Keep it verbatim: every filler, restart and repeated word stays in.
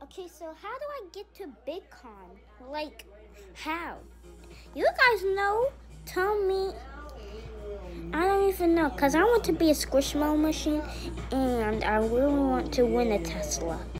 Okay, so how do I get to BitCon? Like, how? You guys know? Tell me. I don't even know, because I want to be a Squishmallow machine, and I really want to win a Tesla.